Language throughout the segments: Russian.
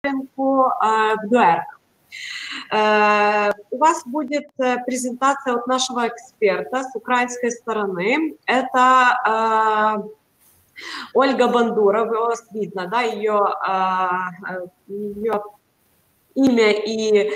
мониторингу в ГУЭРК. У вас будет презентация от нашего эксперта с украинской стороны. Это Ольга Бандурова, вас видно, да, ее имя и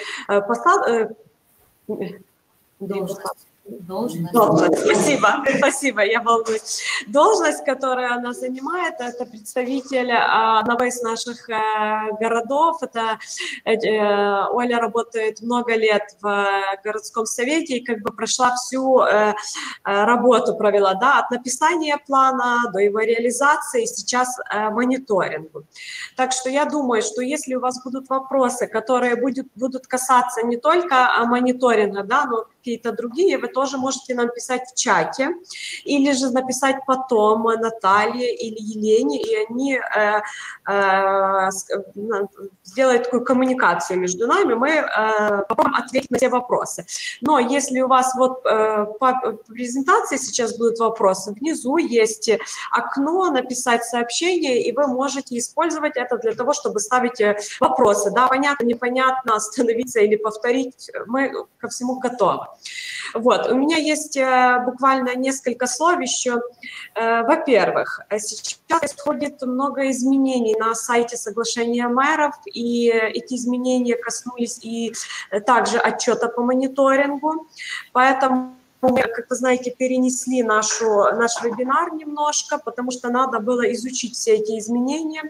Должность. Спасибо, я волнуюсь. Должность, которую она занимает, это представитель одного из наших городов. Это Оля работает много лет в городском совете и как бы прошла всю работу, провела, да, от написания плана до его реализации, сейчас мониторингу. Так что я думаю, что если у вас будут вопросы, которые будут касаться не только мониторинга, да, но какие-то другие, вы тоже можете нам писать в чате или же написать потом Наталье или Елене, и они сделают такую коммуникацию между нами, мы попробуем ответить на все вопросы. Но если у вас вот по презентации сейчас будут вопросы, внизу есть окно «Написать сообщение», и вы можете использовать это для того, чтобы ставить вопросы. Да, понятно, непонятно, остановиться или повторить, мы ко всему готовы. Вот, у меня есть буквально несколько слов еще. Во-первых, сейчас происходит много изменений на сайте соглашения мэров, и эти изменения коснулись и также отчета по мониторингу, поэтому мы, как вы знаете, перенесли наш вебинар немножко, потому что надо было изучить все эти изменения.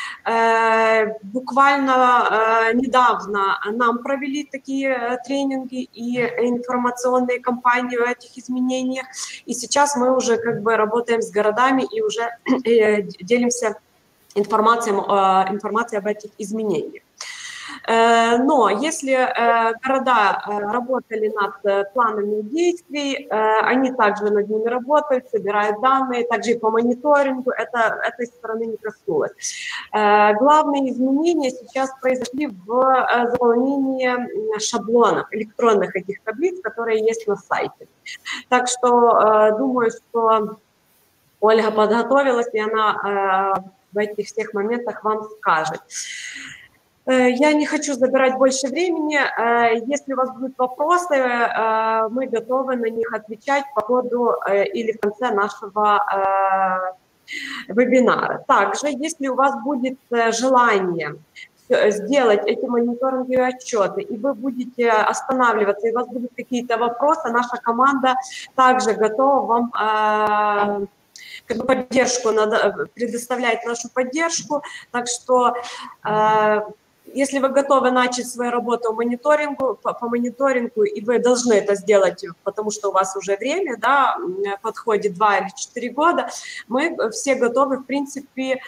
Буквально недавно нам провели такие тренинги и информационные кампании о этих изменениях, и сейчас мы уже как бы работаем с городами и уже делимся информацией об этих изменениях. Но если города работали над планами действий, они также над ними работают, собирают данные, также и по мониторингу, этой стороны не коснулось. Главные изменения сейчас произошли в заполнении шаблонов, электронных этих таблиц, которые есть на сайте. Так что думаю, что Ольга подготовилась, и она в этих всех моментах вам скажет. Я не хочу забирать больше времени. Если у вас будут вопросы, мы готовы на них отвечать по ходу или в конце нашего вебинара. Также, если у вас будет желание сделать эти мониторинговые отчеты, и вы будете останавливаться, и у вас будут какие-то вопросы, наша команда также готова вам поддержку, предоставлять нашу поддержку. Так что если вы готовы начать свою работу по мониторингу, и вы должны это сделать, потому что у вас уже время, да, подходит 2 или 4 года, мы все готовы, в принципе,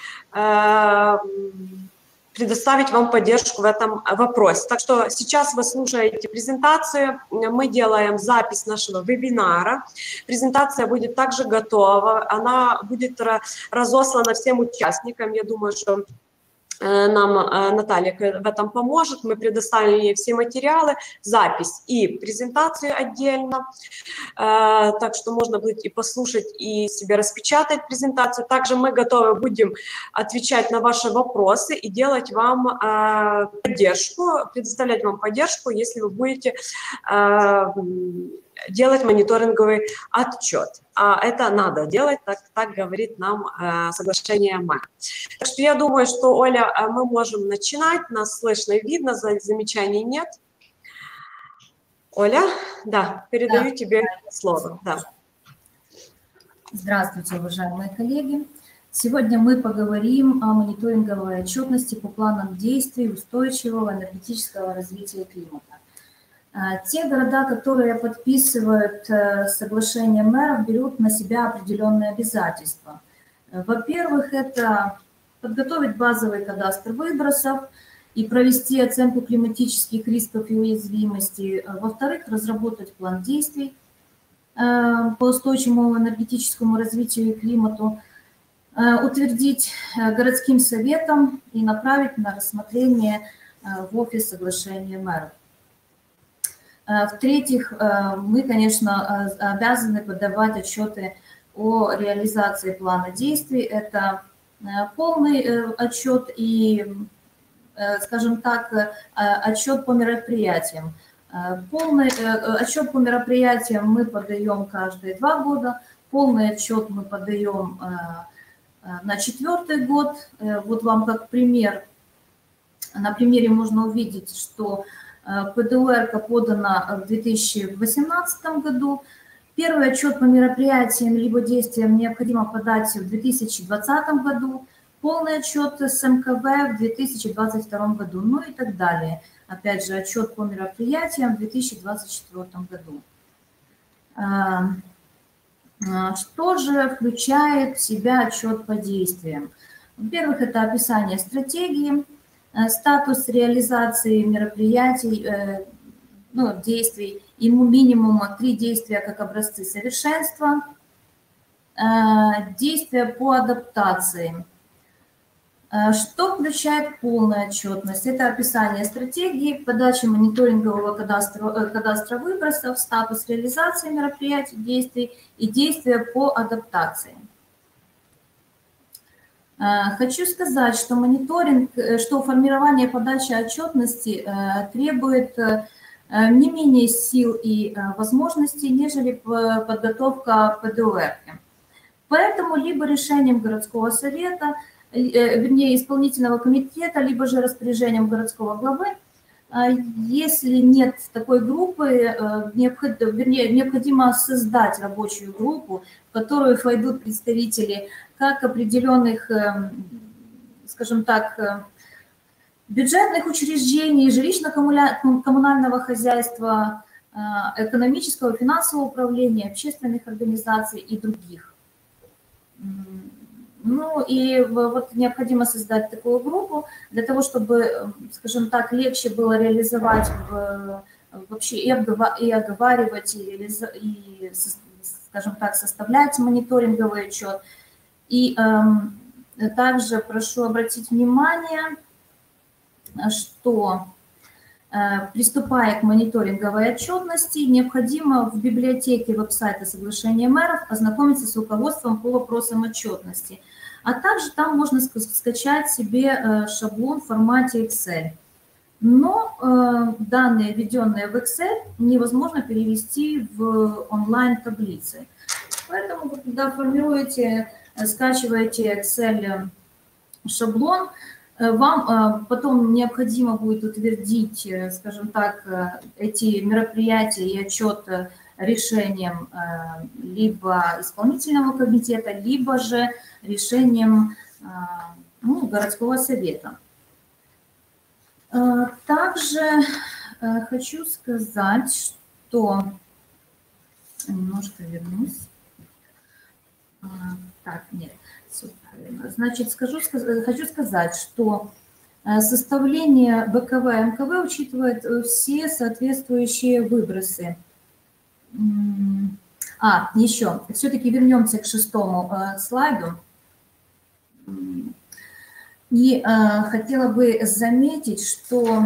предоставить вам поддержку в этом вопросе. Так что сейчас вы слушаете презентацию, мы делаем запись нашего вебинара. Презентация будет также готова, она будет разослана всем участникам. Я думаю, что нам Наталья в этом поможет. Мы предоставим ей все материалы, запись и презентацию отдельно. Так что можно будет и послушать, и себе распечатать презентацию. Также мы готовы будем отвечать на ваши вопросы и делать вам поддержку, предоставлять вам поддержку, если вы будете делать мониторинговый отчет. А это надо делать, так говорит нам соглашение МЭР. Так что я думаю, что, Оля, мы можем начинать, нас слышно и видно, замечаний нет. Оля, да, передаю тебе слово. Да. Здравствуйте, уважаемые коллеги. Сегодня мы поговорим о мониторинговой отчетности по планам действий устойчивого энергетического развития климата. Те города, которые подписывают соглашение мэров, берут на себя определенные обязательства. Во-первых, это подготовить базовый кадастр выбросов и провести оценку климатических рисков и уязвимостей. Во-вторых, разработать план действий по устойчивому энергетическому развитию и климату, утвердить городским советом и направить на рассмотрение в офис соглашения мэров. В-третьих, мы, конечно, обязаны подавать отчеты о реализации плана действий. Это полный отчет и скажем так, отчет по мероприятиям. Полный отчет по мероприятиям мы подаем каждые 2 года, полный отчет мы подаем на 4-й год. Вот вам как пример, на примере можно увидеть, что ПДУР подана в 2018 году. Первый отчет по мероприятиям либо действиям необходимо подать в 2020 году, полный отчет с МКВ в 2022 году, ну и так далее. Опять же, отчет по мероприятиям в 2024 году. Что же включает в себя отчет по действиям? Во-первых, это описание стратегии, статус реализации мероприятий, действий, ему минимум 3 действия как образцы совершенства, действия по адаптации. Что включает полная отчетность? Это описание стратегии, подача мониторингового кадастра выбросов, статус реализации мероприятий, действий и действия по адаптации. Хочу сказать, что мониторинг, что формирование подачи отчетности требует не менее сил и возможностей, нежели подготовка ПДУР. Поэтому либо решением городского совета, вернее, исполнительного комитета, либо же распоряжением городского главы, если нет такой группы, необходимо создать рабочую группу, в которую войдут представители как определенных, скажем так, бюджетных учреждений, жилищно-коммунального хозяйства, экономического, финансового управления, общественных организаций и других. Ну и вот необходимо создать такую группу для того, чтобы, скажем так, легче было реализовать вообще и оговаривать, и, скажем так, составлять мониторинговый отчет. И также прошу обратить внимание, что, приступая к мониторинговой отчетности, необходимо в библиотеке веб-сайта соглашения мэров ознакомиться с руководством по вопросам отчетности. А также там можно скачать себе шаблон в формате Excel. Но данные, введенные в Excel, невозможно перевести в онлайн-таблицы. Поэтому, когда формируете, скачиваете Excel шаблон, вам потом необходимо будет утвердить, скажем так, эти мероприятия и отчет решением либо исполнительного комитета, либо же решением городского совета. Также хочу сказать, что... Немножко вернусь. Так, нет, все правильно. Значит, хочу сказать, что составление БКВ и МКВ учитывает все соответствующие выбросы. Еще, все-таки вернемся к 6-му слайду. И хотела бы заметить, что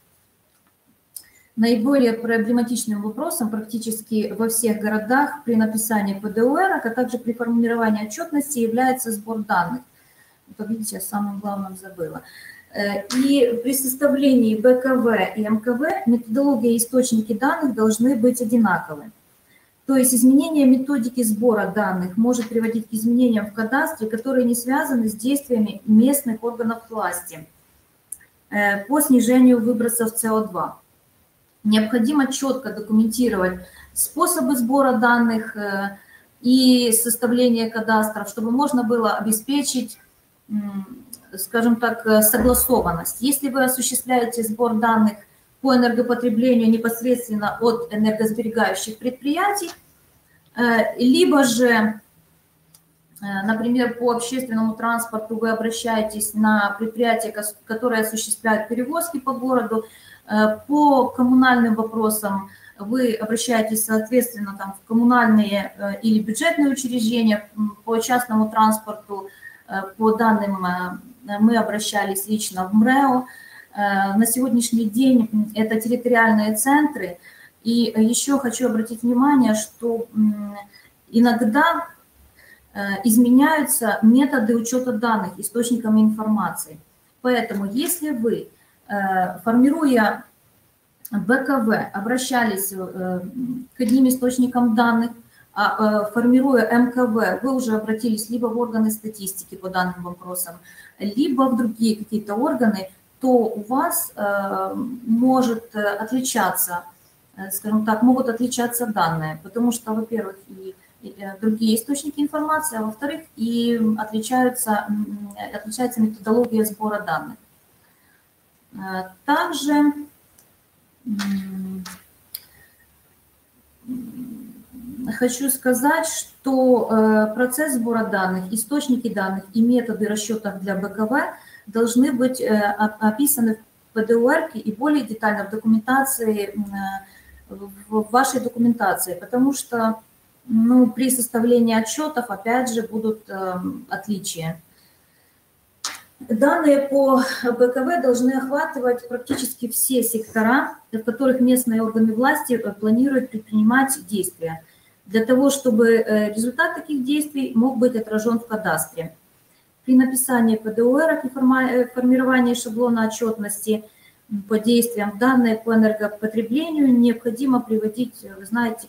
наиболее проблематичным вопросом практически во всех городах при написании ПДУР, а также при формировании отчетности является сбор данных. Вот видите, я самое главное забыла. И при составлении БКВ и МКВ методология и источники данных должны быть одинаковы. То есть изменение методики сбора данных может приводить к изменениям в кадастре, которые не связаны с действиями местных органов власти по снижению выбросов СО2. Необходимо четко документировать способы сбора данных и составления кадастров, чтобы можно было обеспечить, скажем так, согласованность. Если вы осуществляете сбор данных по энергопотреблению непосредственно от энергосберегающих предприятий, либо же, например, по общественному транспорту вы обращаетесь на предприятия, которые осуществляют перевозки по городу, по коммунальным вопросам вы обращаетесь, соответственно, там, в коммунальные или бюджетные учреждения, по частному транспорту, по данным мы обращались лично в МРЭО. На сегодняшний день это территориальные центры. И еще хочу обратить внимание, что иногда изменяются методы учета данных источниками информации. Поэтому если вы, формируя БКВ, обращались к одним источникам данных, формируя МКВ, вы уже обратились либо в органы статистики по данным вопросам, либо в другие какие-то органы, то у вас может отличаться, скажем так, могут отличаться данные, потому что, во-первых, и другие источники информации, а во-вторых, и отличается методология сбора данных. Также хочу сказать, что процесс сбора данных, источники данных и методы расчетов для БКВ должны быть описаны в ПДУР и более детально в документации, в вашей документации, потому что при составлении отчетов, опять же, будут отличия. Данные по БКВ должны охватывать практически все сектора, в которых местные органы власти планируют предпринимать действия, для того, чтобы результат таких действий мог быть отражен в кадастре. При написании ПДУР и формировании шаблона отчетности по действиям данные по энергопотреблению необходимо приводить, вы знаете,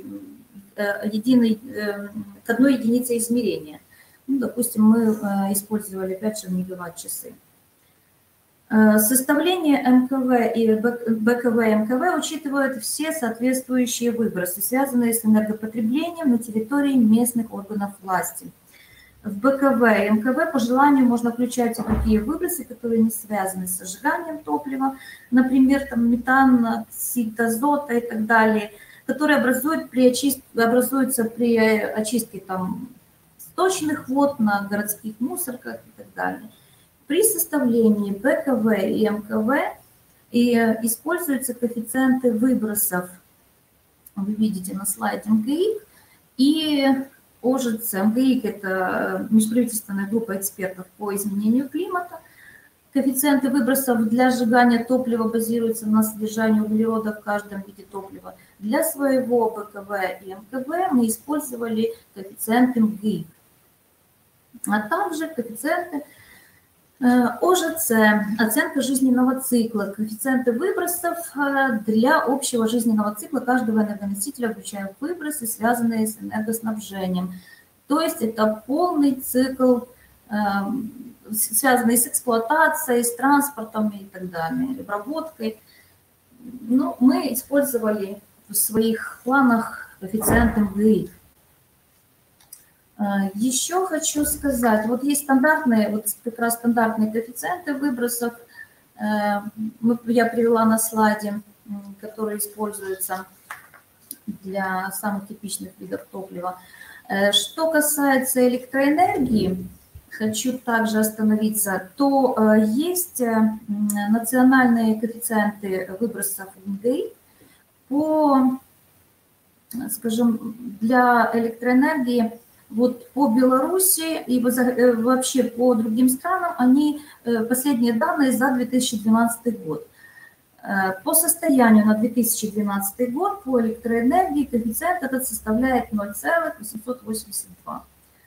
к одной единице измерения. Допустим, мы использовали, опять же, мегаватт-часы. Составление МКВ и БКВ и МКВ учитывают все соответствующие выбросы, связанные с энергопотреблением на территории местных органов власти. В БКВ и МКВ по желанию можно включать и такие выбросы, которые не связаны с сжиганием топлива, например, там, метан, оксид азота и так далее, которые образуются при очистке там, сточных вод на городских мусорках и так далее. При составлении БКВ и МКВ используются коэффициенты выбросов. Вы видите на слайде МГИК и ОЖЦ. МГИК – это межправительственная группа экспертов по изменению климата. Коэффициенты выбросов для сжигания топлива базируются на содержании углерода в каждом виде топлива. Для своего БКВ и МКВ мы использовали коэффициенты МГИК, а также коэффициенты ОЖЦ, оценка жизненного цикла, коэффициенты выбросов для общего жизненного цикла каждого энергоносителя, включая выбросы, связанные с энергоснабжением. То есть это полный цикл, связанный с эксплуатацией, с транспортом и так далее, обработкой. Но мы использовали в своих планах коэффициенты МГИК. Еще хочу сказать, вот есть стандартные, вот как раз стандартные коэффициенты выбросов, я привела на слайде, которые используются для самых типичных видов топлива. Что касается электроэнергии, хочу также остановиться, то есть национальные коэффициенты выбросов МГИ по, скажем, для электроэнергии. Вот по Беларуси и вообще по другим странам, они последние данные за 2012 год. По состоянию на 2012 год по электроэнергии коэффициент этот составляет 0,882.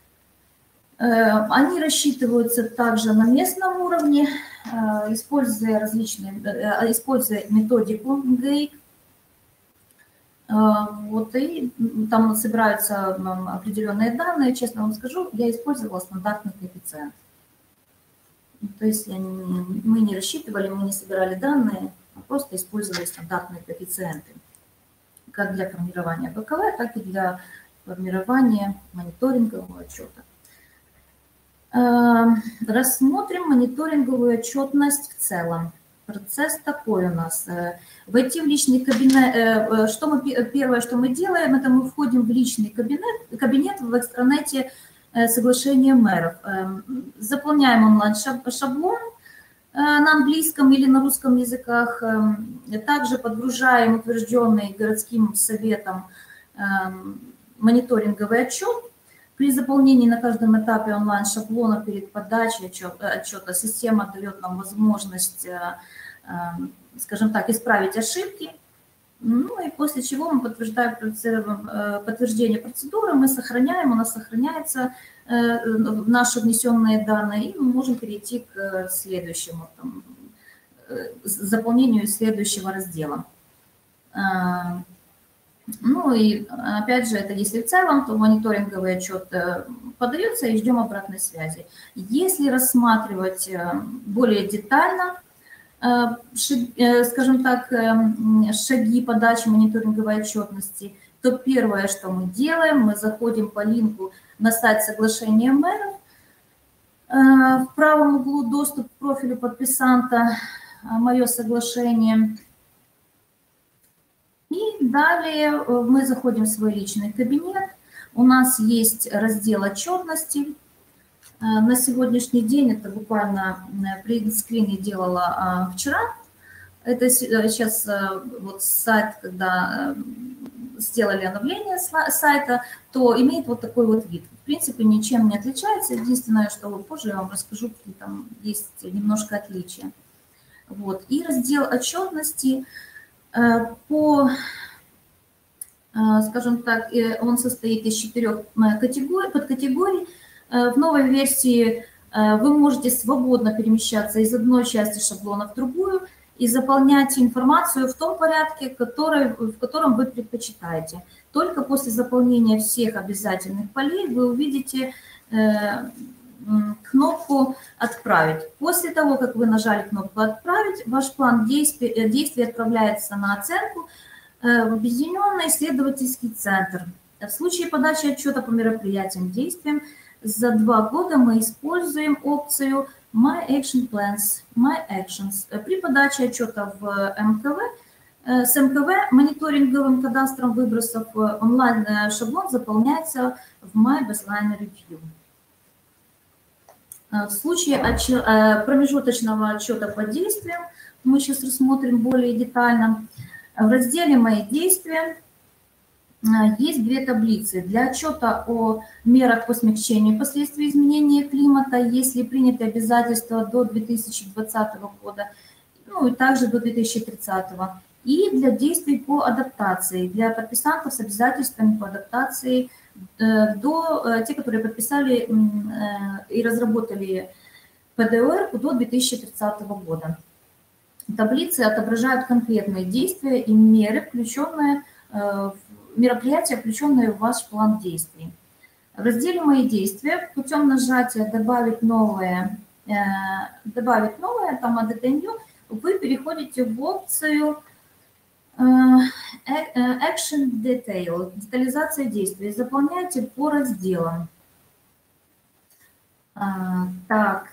Они рассчитываются также на местном уровне, используя методику МГИК. Вот, и там собираются определенные данные. Честно вам скажу, я использовала стандартный коэффициент. То есть мы не рассчитывали, мы не собирали данные, а просто использовали стандартные коэффициенты. Как для формирования БКВ, так и для формирования мониторингового отчета. Рассмотрим мониторинговую отчетность в целом. Процесс такой у нас. Войти в личный кабинет, первое, что мы делаем, это мы входим в личный кабинет в экстранете соглашения мэров. Заполняем онлайн-шаблон на английском или на русском языках. Также подгружаем утвержденный городским советом мониторинговый отчет. При заполнении на каждом этапе онлайн-шаблона перед подачей отчета система дает нам возможность, скажем так, исправить ошибки. Ну и после чего мы подтверждаем подтверждение процедуры, мы сохраняем, у нас сохраняются наши внесенные данные, и мы можем перейти к следующему, там, заполнению следующего раздела. Ну и опять же, это если в целом, то мониторинговый отчет подается и ждем обратной связи. Если рассматривать более детально, скажем так, шаги подачи мониторинговой отчетности, то первое, что мы делаем, мы заходим по линку на сайт соглашения мэров. В правом углу доступ к профилю подписанта, мое соглашение. И далее мы заходим в свой личный кабинет. У нас есть раздел отчетности. На сегодняшний день, это буквально принт-скрин я делала вчера. Это сейчас вот сайт, когда сделали обновление сайта, то имеет вот такой вот вид. В принципе, ничем не отличается. Единственное, что вот позже я вам расскажу, какие там есть немножко отличия. Вот. И раздел отчетности по, скажем так, он состоит из 4 подкатегорий. В новой версии вы можете свободно перемещаться из одной части шаблона в другую и заполнять информацию в том порядке, в котором вы предпочитаете. Только после заполнения всех обязательных полей вы увидите кнопку «Отправить». После того, как вы нажали кнопку «Отправить», ваш план действий отправляется на оценку в Объединенный исследовательский центр. В случае подачи отчета по мероприятиям, действиям, за 2 года мы используем опцию My Action Plans, My Actions. При подаче отчета в МКВ, с МКВ, мониторинговым кадастром выбросов, онлайн-шаблон заполняется в My Baseline Review. В случае промежуточного отчета по действиям, мы сейчас рассмотрим более детально, в разделе «Мои действия» есть 2 таблицы. Для отчета о мерах по смягчению последствий изменения климата, если приняты обязательства до 2020 года, ну и также до 2030. И для действий по адаптации, для подписантов с обязательствами по адаптации, те, которые подписали и разработали ПДОР до 2030 года. Таблицы отображают конкретные действия и меры, мероприятия, включенные в ваш план действий. В разделе «Мои действия» путем нажатия «Добавить новое», там «Add New», вы переходите в опцию Action Detail, детализация действий, заполняйте по разделам. Так,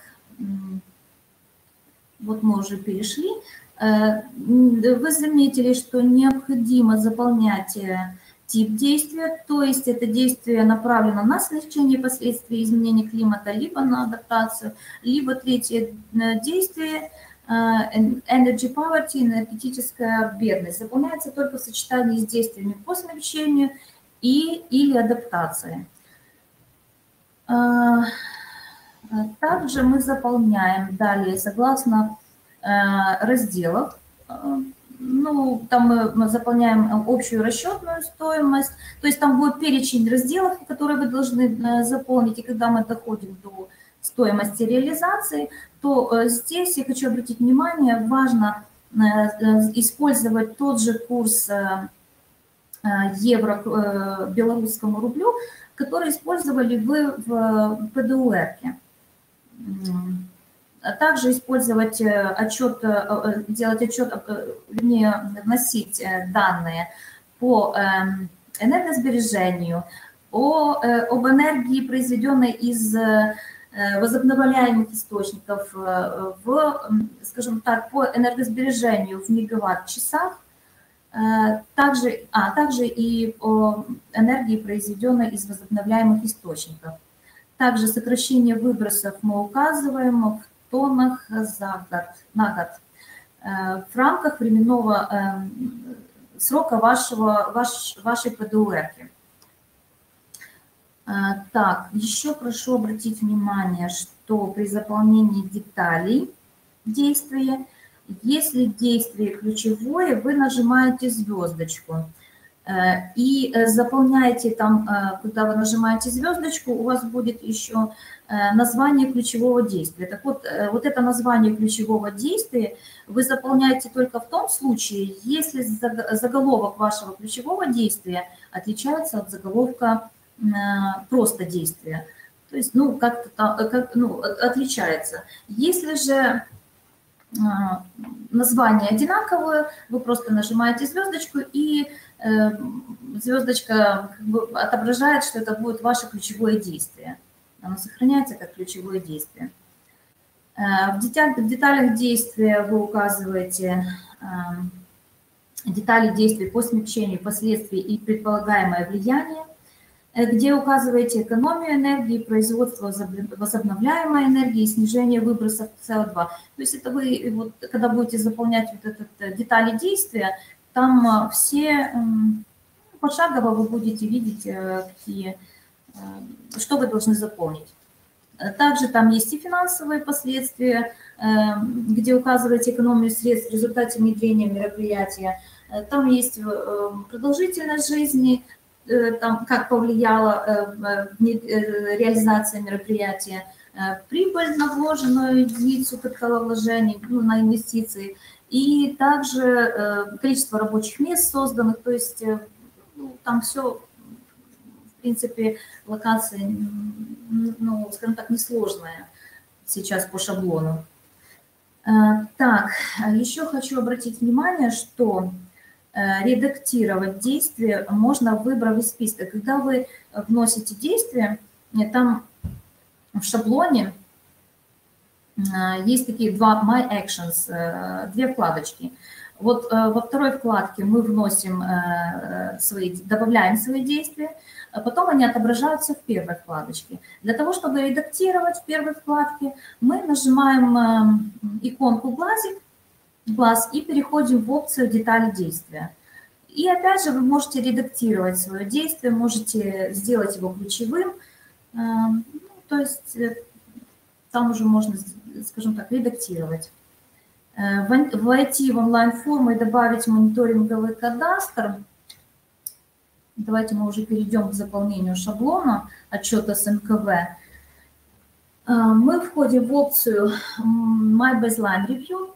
вот мы уже перешли. Вы заметили, что необходимо заполнять тип действия, то есть это действие направлено на смягчение последствий изменения климата, либо на адаптацию, либо третье действие Energy Poverty, энергетическая бедность, заполняется только в сочетании с действиями по смягчению или адаптации. Также мы заполняем далее согласно разделов. Ну, там мы заполняем общую расчетную стоимость, то есть там будет перечень разделов, которые вы должны заполнить, и когда мы доходим до стоимости реализации, то здесь я хочу обратить внимание, важно использовать тот же курс евро к белорусскому рублю, который использовали вы в ПДУР-ке. Также использовать отчет, делать отчет, вернее, вносить данные по энергосбережению, об энергии, произведенной из возобновляемых источников, скажем так, по энергосбережению в мегаватт-часах, также и о энергии, произведенной из возобновляемых источников. Также сокращение выбросов мы указываем в тоннах на год в рамках временного срока вашей ПДУР-ки. Так, еще прошу обратить внимание, что при заполнении деталей действия Если действие ключевое, вы нажимаете звездочку и заполняете там, куда вы нажимаете звездочку, у вас будет еще название ключевого действия. Так вот, вот это название ключевого действия вы заполняете только в том случае, если заголовок вашего ключевого действия отличается от заголовка просто действия. То есть, ну, отличается. Если же название одинаковое, вы просто нажимаете звездочку, и звездочка как бы отображает, что это будет ваше ключевое действие. Оно сохраняется как ключевое действие. В деталях действия вы указываете детали действий по смягчению последствий и предполагаемое влияние, где указываете экономию энергии, производство возобновляемой энергии и снижение выбросов СО2. То есть это вы, вот, когда будете заполнять вот этот детали действия, там все пошагово вы будете видеть, что вы должны заполнить. Также там есть и финансовые последствия, где указываете экономию средств в результате внедрения мероприятия. Там есть продолжительность жизни, там, как повлияла реализация мероприятия, прибыль на вложенную единицу капиталовложений, ну, на инвестиции, и также количество рабочих мест созданных, то есть ну, там все, в принципе, локация, ну, скажем так, несложная сейчас по шаблону. Так, еще хочу обратить внимание, что редактировать действия можно, выбрав из списка. Когда вы вносите действие, там в шаблоне есть такие два My Actions, две вкладочки. Вот во второй вкладке мы вносим добавляем свои действия, а потом они отображаются в первой вкладочке. Для того, чтобы редактировать в первой вкладке, мы нажимаем иконку глаз и переходим в опцию детали действия. И опять же вы можете редактировать свое действие, можете сделать его ключевым, то есть там уже можно, скажем так, редактировать. Войти в онлайн-форму и добавить мониторинговый кадастр. Давайте мы уже перейдем к заполнению шаблона отчета с НКВ. Мы входим в опцию My Baseline Review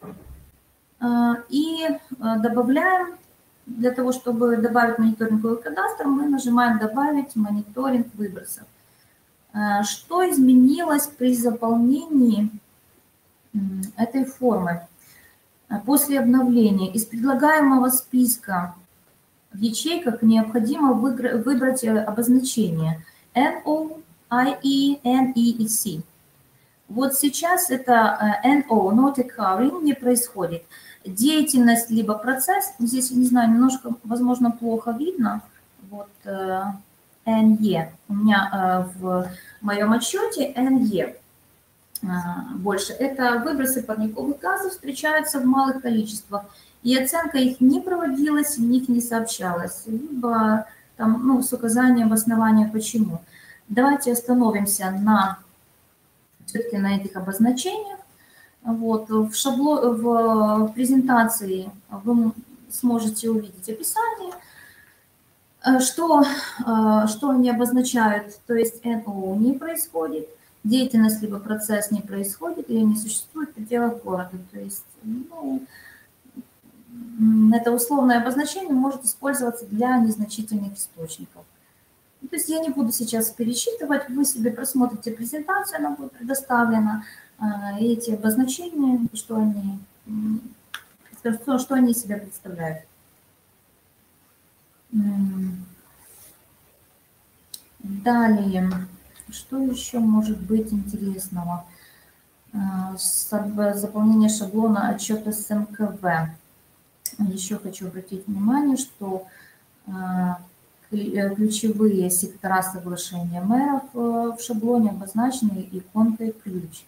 и добавляем, для того, чтобы добавить мониторинговый кадастр, мы нажимаем «Добавить мониторинг выбросов». Что изменилось при заполнении этой формы? После обновления из предлагаемого списка в ячейках необходимо выбрать обозначение NO, IE, NE и C. Вот сейчас это NO, Not Occurring, не происходит. Деятельность либо процесс, здесь, не знаю, немножко, возможно, плохо видно, вот NE, у меня в моем отчете NE больше. Это выбросы парниковых газов встречаются в малых количествах, и оценка их не проводилась, в них не сообщалась, либо там, ну, с указанием основания почему. Давайте остановимся все-таки на этих обозначениях. Вот, в презентации вы сможете увидеть описание, что они обозначают, то есть НО не происходит, деятельность либо процесс не происходит или не существует в пределах города. То есть, ну, это условное обозначение может использоваться для незначительных источников. То есть я не буду сейчас пересчитывать, вы себе просмотрите презентацию, она будет предоставлена, и эти обозначения, что они из себя представляют. Далее, что еще может быть интересного? Заполнение шаблона отчета с НКВ. Еще хочу обратить внимание, что ключевые сектора соглашения мэров в шаблоне обозначены иконкой «Ключ».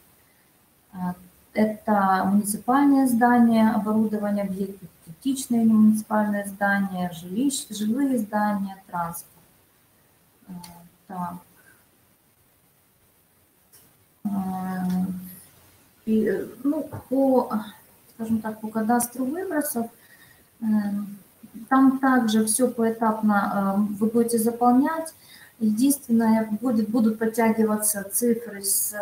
Это муниципальные здания, оборудование объектов, критичные муниципальные здания, жилые здания, транспорт. Так. Ну, скажем так, по кадастру выбросов. Там также все поэтапно вы будете заполнять. Единственное, будут подтягиваться цифры,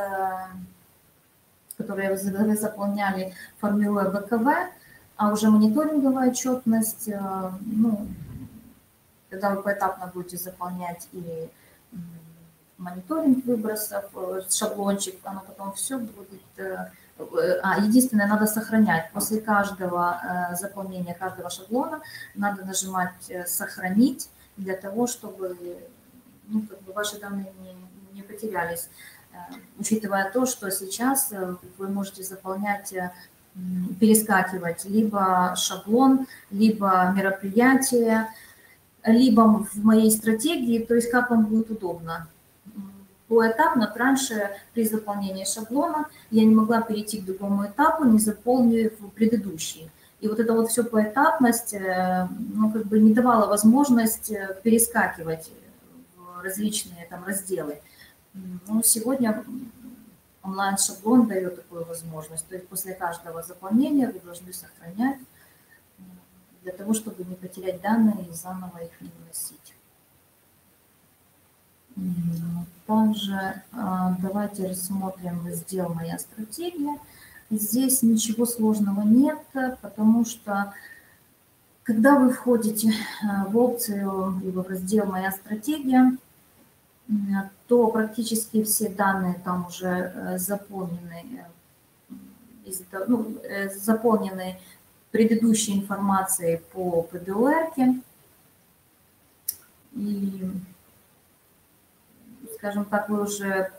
которые вы заполняли, формируя БКВ, а уже мониторинговая отчетность, ну, когда вы поэтапно будете заполнять и мониторинг выбросов, шаблончик, оно потом все будет... единственное, надо сохранять. После каждого заполнения каждого шаблона надо нажимать «Сохранить» для того, чтобы, ну, как бы ваши данные не потерялись. Учитывая то, что сейчас вы можете заполнять, перескакивать либо шаблон, либо мероприятие, либо в моей стратегии, то есть как вам будет удобно. Поэтапно, раньше при заполнении шаблона я не могла перейти к другому этапу, не заполнив предыдущий. И вот это вот все поэтапность, ну, как бы не давала возможность перескакивать в различные там разделы. Но сегодня онлайн-шаблон дает такую возможность. То есть после каждого заполнения вы должны сохранять для того, чтобы не потерять данные и заново их не вносить. Также давайте рассмотрим раздел «Моя стратегия». Здесь ничего сложного нет, потому что когда вы входите в опцию либо в раздел «Моя стратегия», то практически все данные там уже заполнены, ну, заполнены предыдущей информацией по ПДОР-ке. И, скажем так, вы уже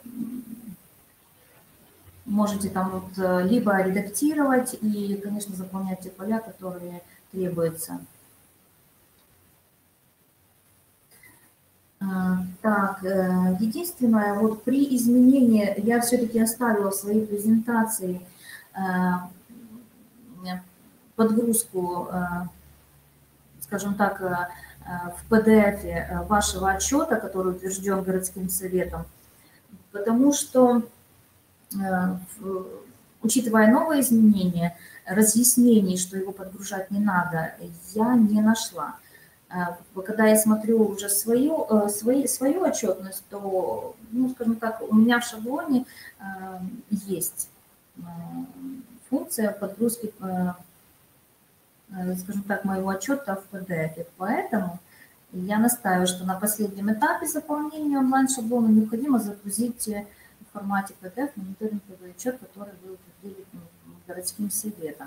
можете там вот либо редактировать и, конечно, заполнять те поля, которые требуются. Так, единственное, вот при изменении, я все-таки оставила в своей презентации подгрузку, скажем так, в PDF вашего отчета, который утвержден городским советом, потому что, учитывая новые изменения, разъяснений, что его подгружать не надо, я не нашла. Когда я смотрю уже свою отчетность, то, ну, скажем так, у меня в шаблоне есть функция подгрузки, скажем так, моего отчета в PDF. Поэтому я настаиваю, что на последнем этапе заполнения онлайн-шаблона необходимо загрузить в формате PDF мониторинговый отчет, который вы утвердили городским советом.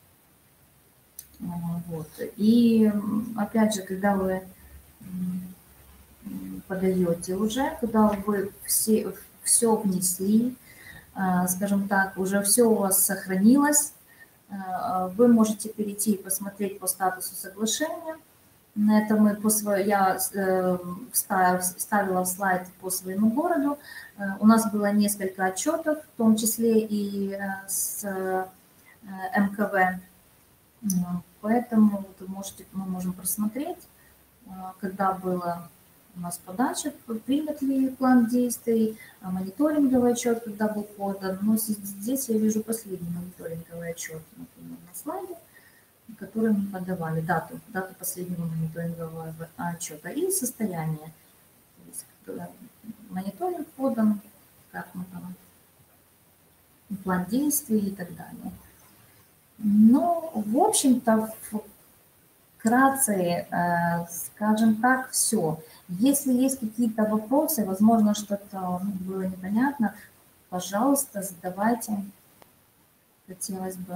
Вот. И опять же, когда вы подаете уже, когда вы все внесли, скажем так, уже все у вас сохранилось, вы можете перейти и посмотреть по статусу соглашения. Это я вставила в слайд по своему городу. У нас было несколько отчетов, в том числе и с МКВ. Поэтому мы можем просмотреть, когда была у нас подача, принят ли план действий, мониторинговый отчет, когда был подан. Но здесь я вижу последний мониторинговый отчет, например, на слайде, который мы подавали, дату последнего мониторингового отчета и состояние. То есть, мониторинг подан, как мы там, план действий и так далее. Ну, в общем-то, вкратце, скажем так, все. Если есть какие-то вопросы, возможно, что-то было непонятно, пожалуйста, задавайте. Хотелось бы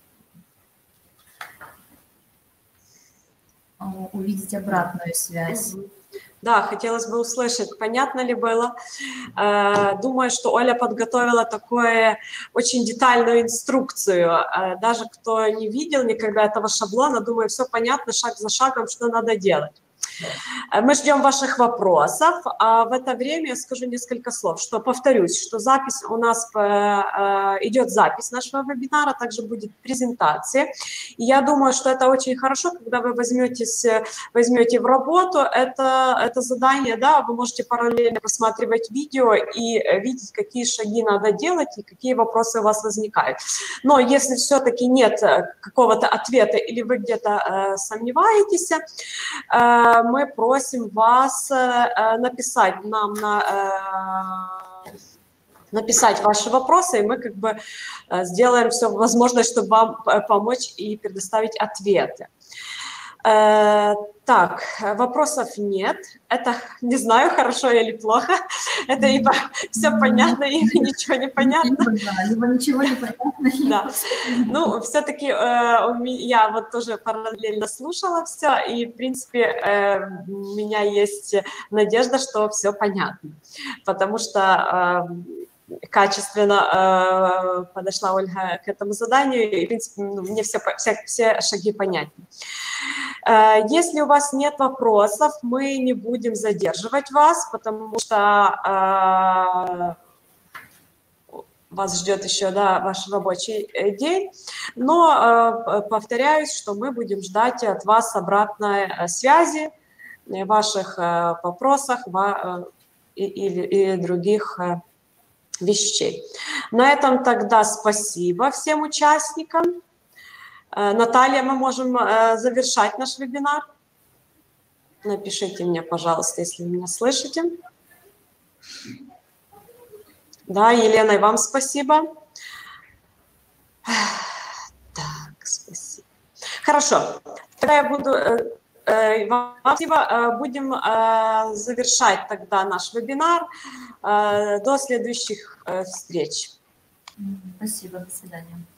увидеть обратную связь. Да, хотелось бы услышать, понятно ли было. Думаю, что Оля подготовила такую очень детальную инструкцию. Даже кто не видел никогда этого шаблона, думаю, все понятно, шаг за шагом, что надо делать. Мы ждем ваших вопросов, а в это время я скажу несколько слов, что повторюсь, что запись у нас идет запись нашего вебинара, также будет презентация. И я думаю, что это очень хорошо, когда вы возьмете в работу это задание, да, вы можете параллельно просматривать видео и видеть, какие шаги надо делать и какие вопросы у вас возникают. Но если все-таки нет какого-то ответа или вы где-то сомневаетесь, мы просим вас написать нам написать ваши вопросы, и мы как бы сделаем все возможное, чтобы вам помочь и предоставить ответы. Так, вопросов нет. Это, не знаю, хорошо или плохо. Это либо все понятно, либо ничего не понятно. Либо ничего не понятно. Да. Ну, все-таки я вот тоже параллельно слушала все, и, в принципе, у меня есть надежда, что все понятно. Потому что качественно подошла Ольга к этому заданию, и, в принципе, мне все шаги понятны. Если у вас нет вопросов, мы не будем задерживать вас, потому что вас ждет еще, да, ваш рабочий день. Но повторяюсь, что мы будем ждать от вас обратной связи, ваших вопросах или других вещей. На этом тогда спасибо всем участникам. Наталья, мы можем завершать наш вебинар. Напишите мне, пожалуйста, если вы меня слышите. Да, Елена, и вам спасибо. Так, спасибо. Хорошо. Тогда я буду... Вам спасибо. Будем завершать тогда наш вебинар. До следующих встреч. Спасибо. До свидания.